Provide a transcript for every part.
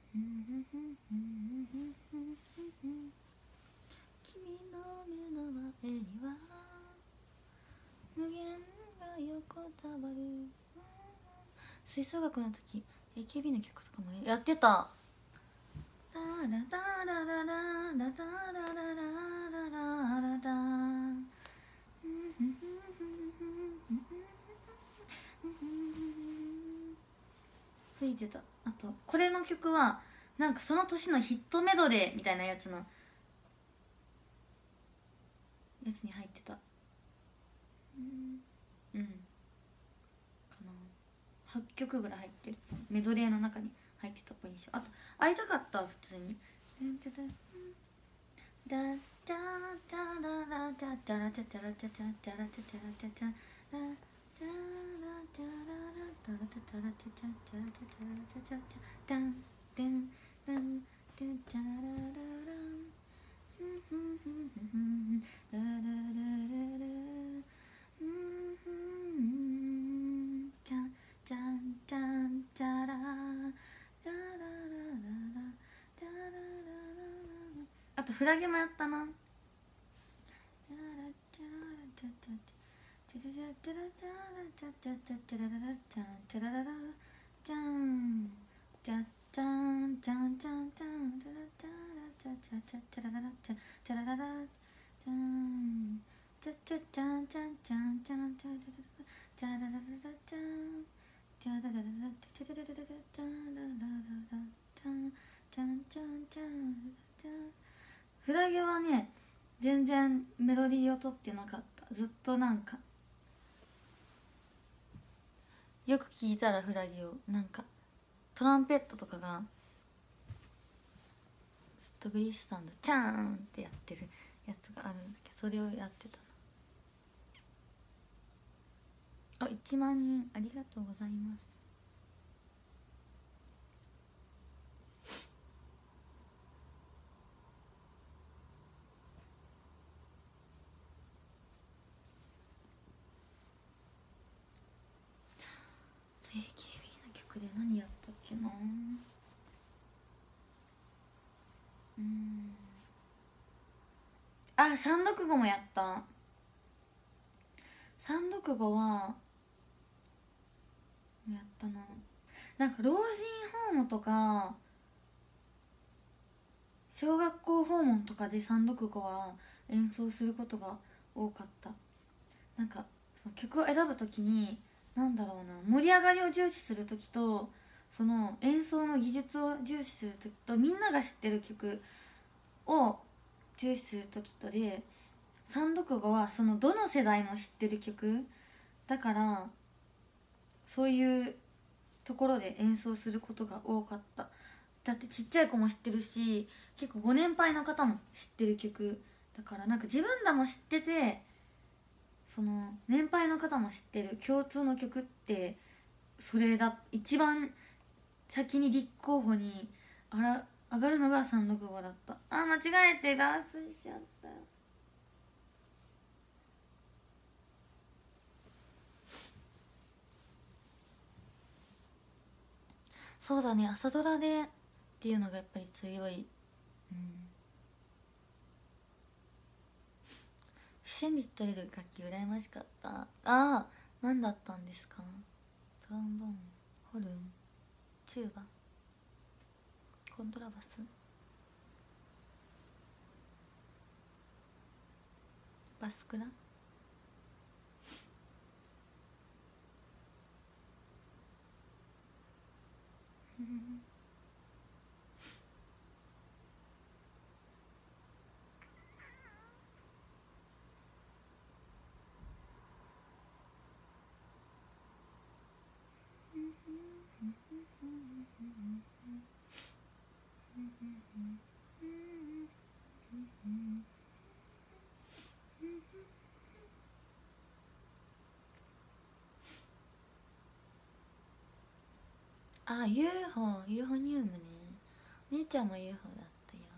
の目の前には無限が横たわる。吹奏楽の時 AKB の曲とかもやってた。タラタララララタララララララタ吹いてた。あとこれの曲はなんかその年のヒットメドレーみたいなやつのやつに入ってた。うんかな、8曲ぐらい入ってる。そのメドレーの中に入ってたポジション。あと会いたかった、普通に。ダッチャチャララチャチャラチャチャラチャチャチャラチャチャラチャチャラチャラチャララタラタタラチャチャチャラチャチャラチャチャチャダンデンダンデンチャララランラララララチャンチャンチャンチャララララララララ。あとフラゲもやったな。フラゲはね全然メロディーを取ってなかった。ずっとなんかよく聞いたらフラゲをなんかトランペットとかがずっとグリスタンドチャーンってやってるやつがあるんだけど、それをやってたの。あ、1万人ありがとうございます。AKB の曲で何やったっけな。あ、三読語もやった。三読語はやったな。なんか老人ホームとか小学校訪問とかで三読語は演奏することが多かった。なんかその曲を選ぶときになんだろうな、盛り上がりを重視するときとその演奏の技術を重視するときとみんなが知ってる曲を重視するときとで、三読語はそのどの世代も知ってる曲だからそういうところで演奏することが多かった。だってちっちゃい子も知ってるし結構ご年配の方も知ってる曲だから、なんか自分らも知っててその年配の方も知ってる共通の曲ってそれだ。一番先に立候補に上がるのが365だった。あ、間違えてガースしちゃった。そうだね、朝ドラでっていうのがやっぱり強い。旋律取れる楽器羨ましかった。ああ、何だったんですか。トロンボーン、ホルン、チューバ、コントラバス、バスクラ。あ、UFO ニウムね。姉ちゃんも UFO だったよ。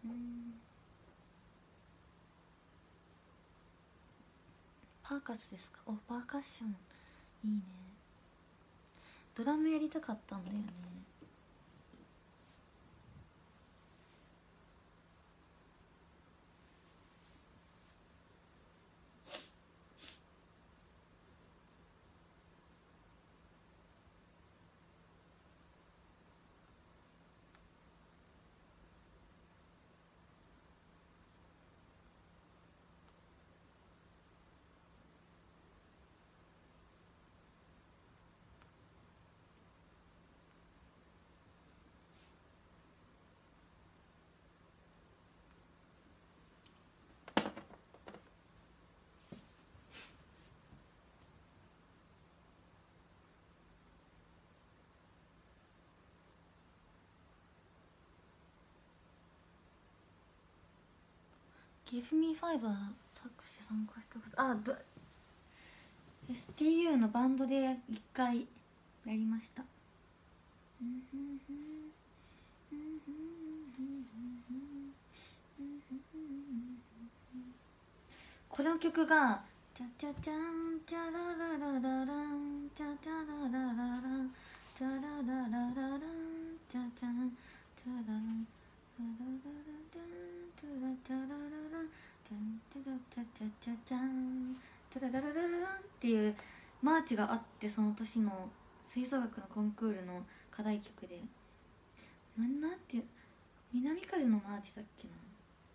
パーカスですか。お、パーカッションいいね。ドラムやりたかったんだよね。Give Me Five は作詞参加したこと、あ、STU のバンドで一回やりました。この曲がチャチャチャンチャララララランチャチャラララランチャララララランチャチャンチャランチャラララチャンチャラチャララランチャンチャラチャチャチャチャンチャララララランっていうマーチがあって、その年の吹奏楽のコンクールの課題曲で、なんて南風のマーチだっけな、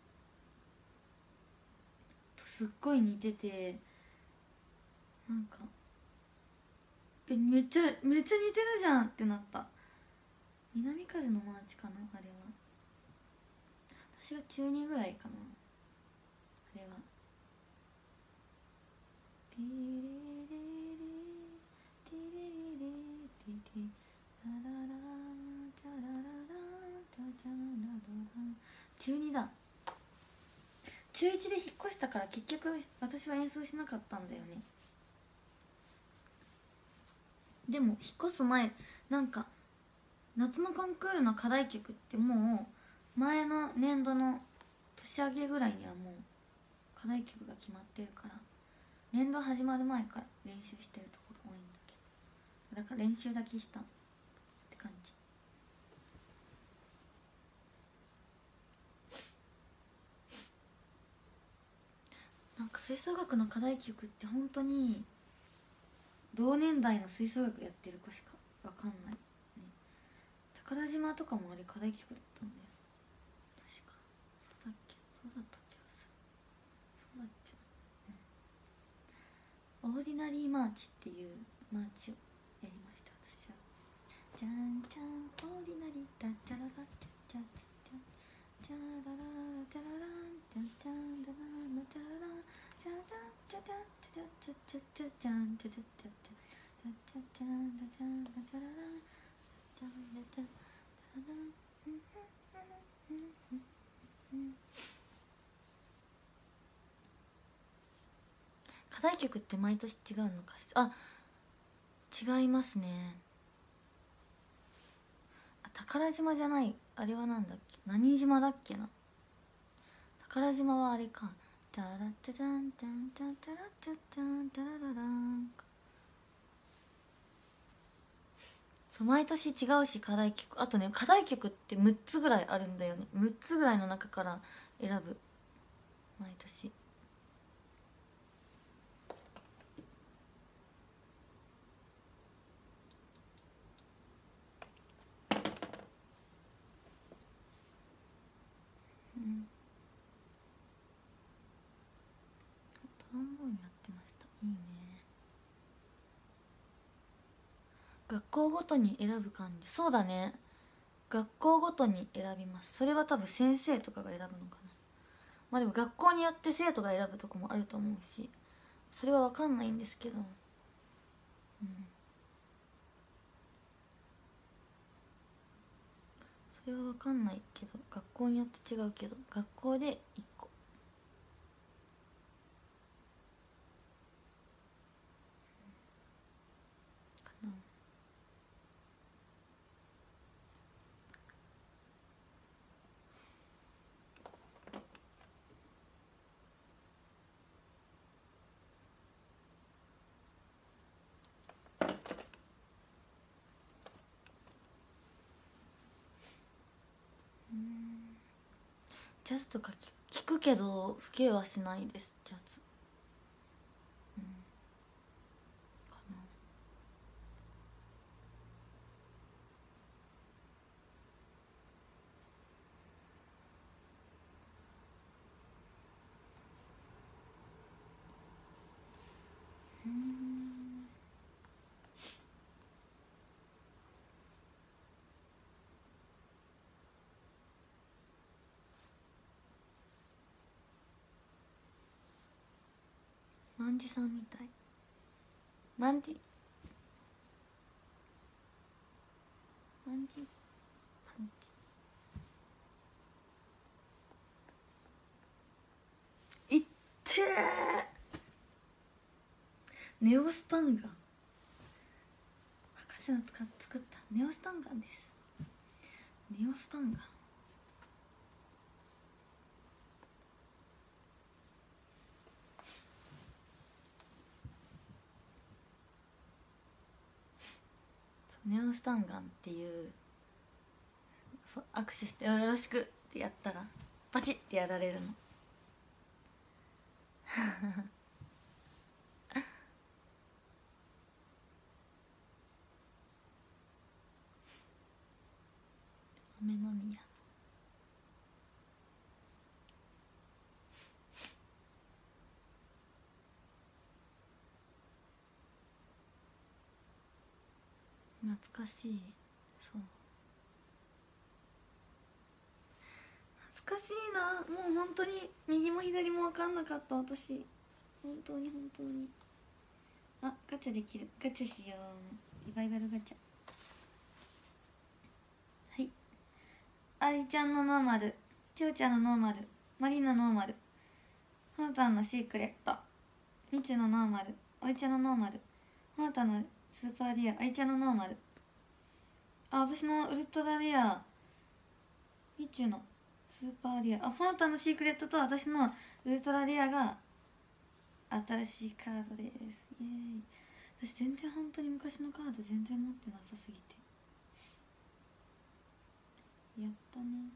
とすっごい似てて、なんかめっちゃ似てるじゃんってなった。南風のマーチかな、あれは。私が中2ぐらいかな、あれは。ティレレレティレレレティティラララチャラララチャチャラララ。中2だ。中1で引っ越したから結局私は演奏しなかったんだよね。でも引っ越す前、なんか夏のコンクールの課題曲ってもう前の年度の年明けぐらいにはもう課題曲が決まってるから、年度始まる前から練習してるところ多いんだけど、だから練習だけしたって感じ。なんか吹奏楽の課題曲って本当に同年代の吹奏楽やってる子しかわかんない、ね、宝島とかもあれ課題曲だったんだよ確か。そうだっけ、そうだった気がする。そうだっけな、オーディナリーマーチっていうマーチをやりました私は。じゃんじゃんオーディナリーダッチャララッチャチャチャチャララチャラランチャチャンダランチャラランチャチャチャチャチャチャチャチャチャンチャチャチャチャチャチャチャンダチャンダチャラランチャンダチャンダララン。課題曲って毎年違うのかしら。あ、違いますね。宝島じゃない、あれはなんだっけ、何島だっけな。宝島はあれか、チャラチャチャンチャンチャンチャラチャチャンチャラララン。そう、毎年違うし課題曲、あとね課題曲って6つぐらいあるんだよね。6つぐらいの中から選ぶ、毎年。トロンボーンやってました。いいね。学校ごとに選ぶ感じ。そうだね、学校ごとに選びます。それは多分先生とかが選ぶのかな。まあでも学校によって生徒が選ぶとこもあると思うし、それは分かんないんですけど、それは分かんないけど、学校によって違うけど、学校で1個かな。 ジャズとか聞くけど吹けはしないです、ジャズ。かな。マンジさんみたい。マンジマンジマンジいってー。ネオスタンガン、博士の作ったネオスタンガンです。ネオスタンガン、ネオスタンガンっていう、握手してよろしくってやったらパチッってやられるの。雨の宮さん、懐かしい。そう、懐かしいな。もう本当に右も左も分かんなかった私、本当に本当に。あ、ガチャできる、ガチャしよう、リバイバルガチャ。はい、あいちゃんのノーマル、ちおちゃんのノーマル、マリンのノーマル、ほのたんのシークレット、みちゅのノーマル、あいちゃんのノーマル、ほのたんのスーパーリア、あいちゃんのノーマル、あ、私のウルトラレア、みちゅのスーパーレア、あ、ほのたんのシークレットと私のウルトラレアが新しいカードです。イエーイ。私全然本当に昔のカード全然持ってなさすぎて、やったね、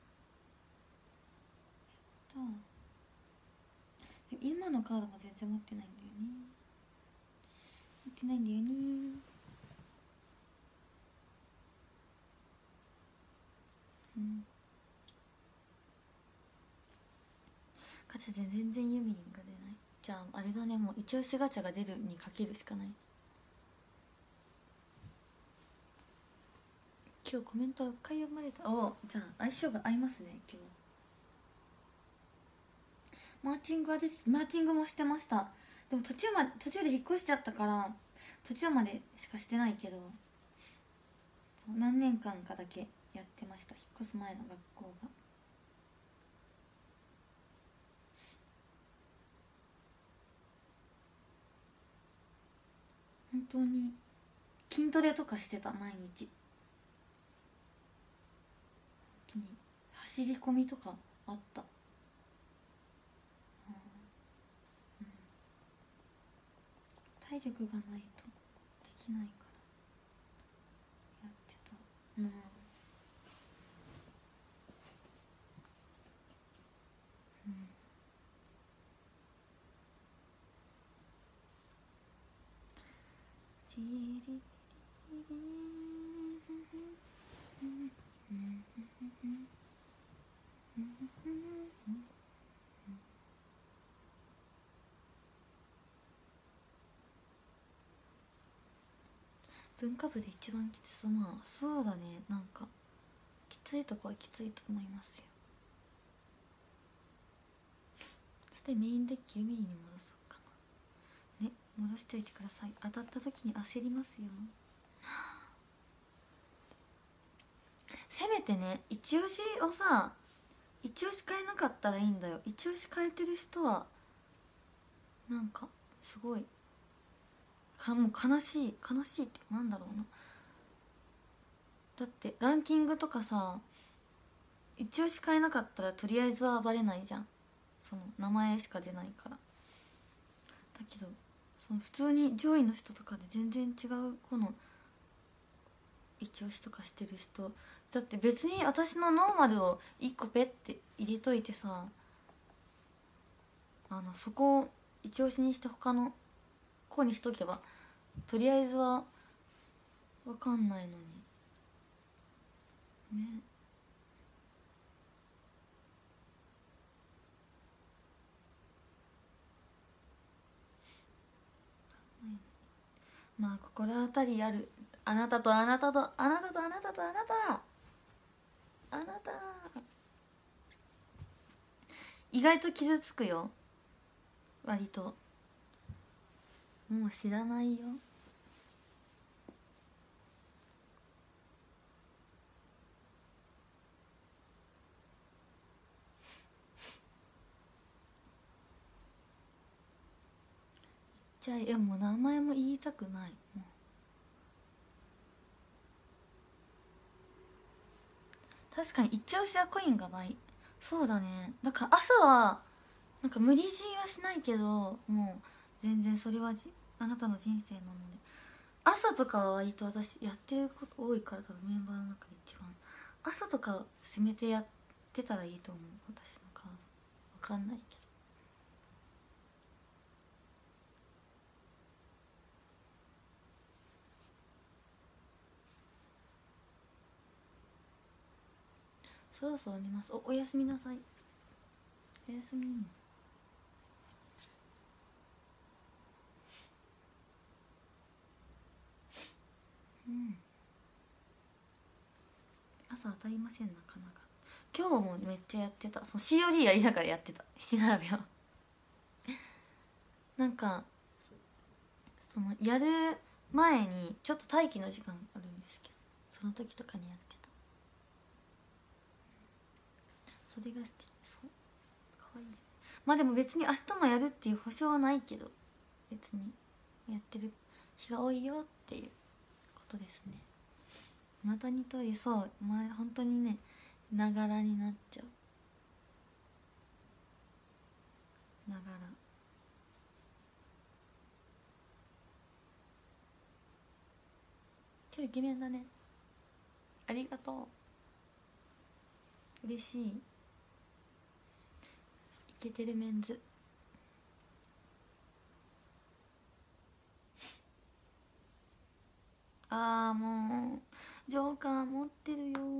やった。今のカードも全然持ってないんだよね、持ってないんだよね。うん、ガチャ全然ユミリンが出ない。じゃああれだね、もう一押しガチャが出るにかけるしかない。今日コメント6回読まれた。お、じゃあ相性が合いますね今日。マーチングはマーチングもしてました。でも途中で引っ越しちゃったから途中までしかしてないけど、何年間かだけやってました、引っ越す前の学校が。本当に筋トレとかしてた毎日。本当に走り込みとかあった。体力がないとできないからやってたな。ティリリ文化部で一番きつそう。まあそうだね、なんかきついとこはきついと思いますよ。そしてメインデッキユミリに戻そうかな。ね、戻しておいてください。当たった時に焦りますよ。せめてね、一押しをさ、一押し変えなかったらいいんだよ。一押し変えてる人はなんかすごいもう悲しいってなんだろうな。だってランキングとかさ、一押し変えなかったらとりあえずはバレないじゃん、その名前しか出ないから。だけどその普通に上位の人とかで全然違うこの一押しとかしてる人だって別に私のノーマルを1個ペッて入れといてさそこを一押しにして他の子にしとけばとりあえずは分かんないのにね。まあ心当たりあるあなたとあなたとあなたとあなたとあなたあなた意外と傷つくよ割と。もう知らないよ。じゃあもう名前も言いたくない。もう確かに一押しはコインが倍。そうだね。だから朝はなんか無理強いはしないけどもう全然それはあなたの人生なので。朝とかは割と私やってること多いから多分メンバーの中で一番朝とか攻めてやってたらいいと思う。私のカードわかんないけど。そろそろ寝ます。おやすみなさい。おやすみ。朝当たりませんなかなか。今日もめっちゃやってた。その COD やりながらやってた七並べをなんかそのやる前にちょっと待機の時間あるんですけどその時とかにやってた。それが素敵。そうかわいい。まあでも別に明日もやるっていう保証はないけど別にやってる日が多いよっていうことですね。またに通りそう前本当にねながらになっちゃう。ながら今日イケメンだね。ありがとう。嬉しい。イケてるメンズ。あーもうジョーカー持ってるよ。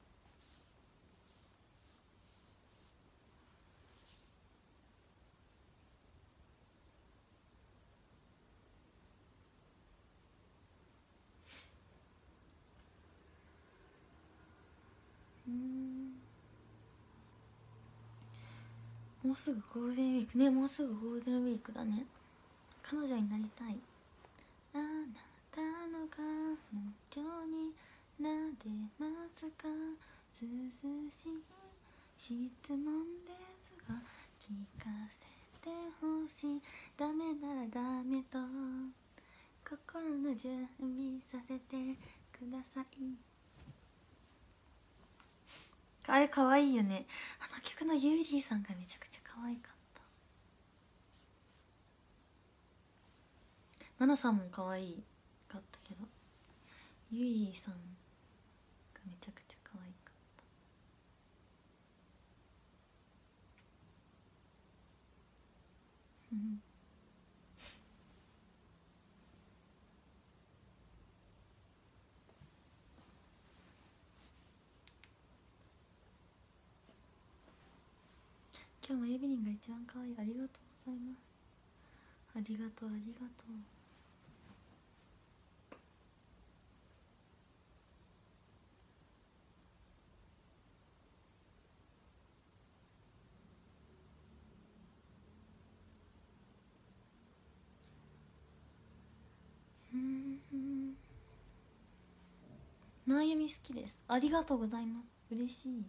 もうすぐゴールデンウィークね。もうすぐゴールデンウィークだね。彼女になりたい。あなたの彼女になれますか。涼しい質問ですが聞かせてほしい。ダメならダメと心の準備させてください。あれ可愛いよね。あの曲のユーリーさんがめちゃくちゃ可愛かった。ナナさんも可愛かったけどユーリーさんがめちゃくちゃ可愛かった。今日もエビリンが一番可愛い。ありがとうございます。ありがとうありがとう。なあゆみ好きです。ありがとうございます。嬉しい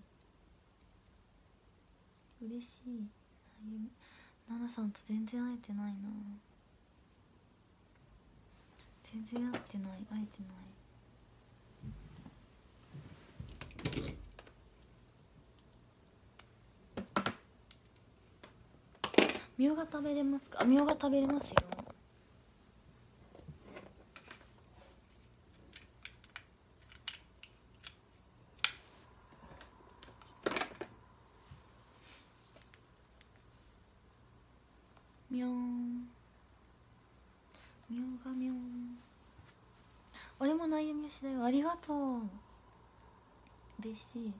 嬉しい。なあゆみななさんと全然会えてないな。全然会ってない会えてない。みょうが食べれますか。みょうが食べれますよ。 みょんみょうがみょん。俺もなゆみよしだよ。ありがとう。嬉しい。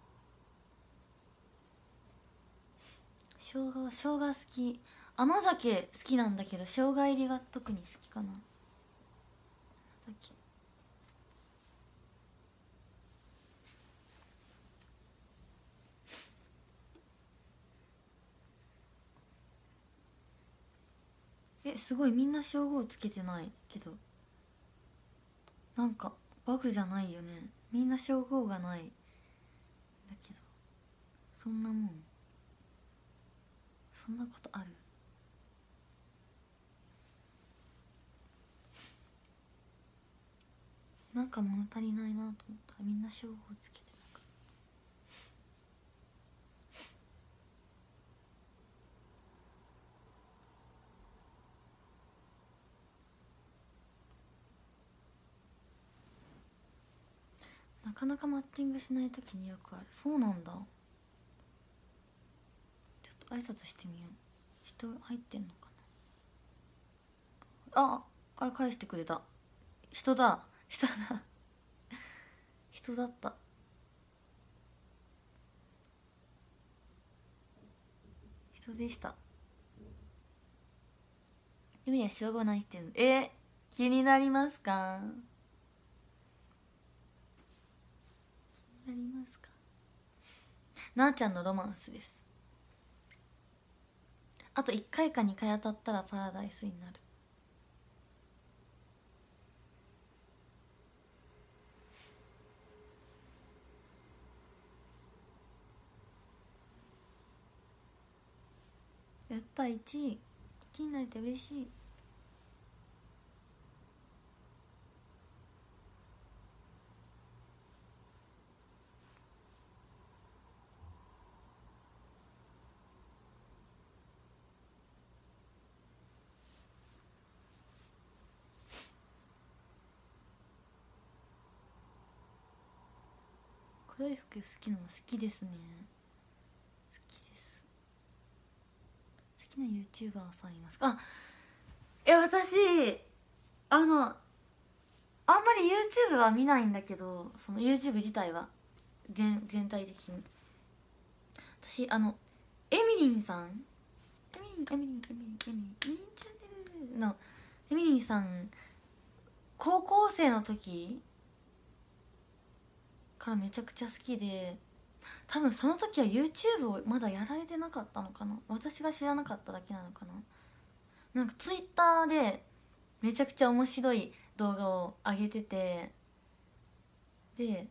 生姜好き。甘酒好きなんだけど生姜入りが特に好きかな。甘酒。すごい、みんな称号つけてないけど、なんかバグじゃないよね。みんな称号がないだけど、そんなもん、そんなことある？なんか物足りないなと思ったらみんな称号つけてなかった。なかなかマッチングしないときによくある。そうなんだ。ちょっと挨拶してみよう。人入ってんのかな。あれ返してくれた。人だ人だ人だった。人でした。ゆみは称号何してんの？気になりますか？気になりますか？なあちゃんのロマンスです。あと1回か2回当たったらパラダイスになる。やった。1位になれて嬉しい。黒い服好きなの？好きですね。好きです。好きな YouTuber さんいますか？私あんまり YouTube は見ないんだけど、その YouTube 自体は全体的に。私エミリンさん、エミリンチャンネルのエミリンさん、高校生の時からめちゃくちゃ好きで、多分その時は YouTube をまだやられてなかったのかな。私が知らなかっただけなのかな。なんか Twitter でめちゃくちゃ面白い動画を上げてて、で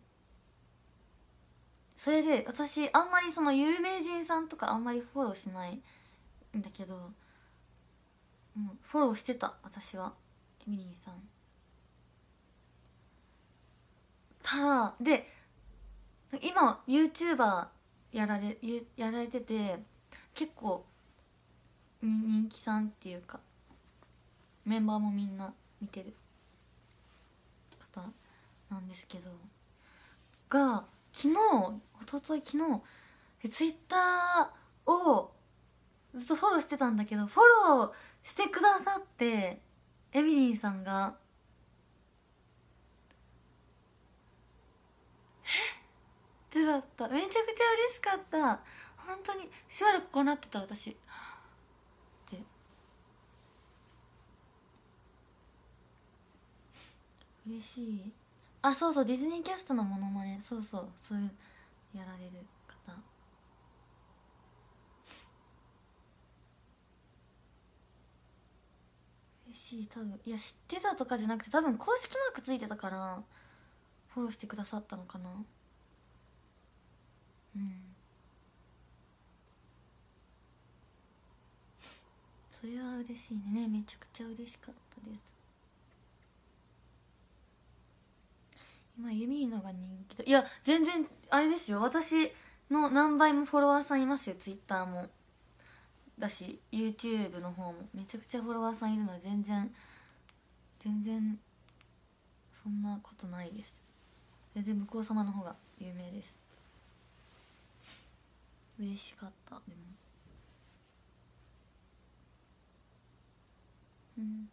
それで私あんまりその有名人さんとかあんまりフォローしないんだけど、フォローしてた私はエミリーさん。たらで今 YouTuber やられてて、結構人気さんっていうかメンバーもみんな見てる方なんですけど、が昨日ツイッターをずっとフォローしてたんだけど、フォローしてくださって、エミリーさんがってだった。めちゃくちゃ嬉しかった。本当にしばらくこうなってた私って嬉しい。そうそう、ディズニーキャストのモノマネ、そういうやられる方。嬉しい。多分いや知ってたとかじゃなくて、多分公式マークついてたからフォローしてくださったのかな。うん、それは嬉しいね。めちゃくちゃ嬉しかったです。今ユミーのが人気だ。いや全然あれですよ、私の何倍もフォロワーさんいますよ。ツイッターもだし YouTube の方もめちゃくちゃフォロワーさんいるので、全然そんなことないです。全然向こう様の方が有名です。嬉しかった。でもうん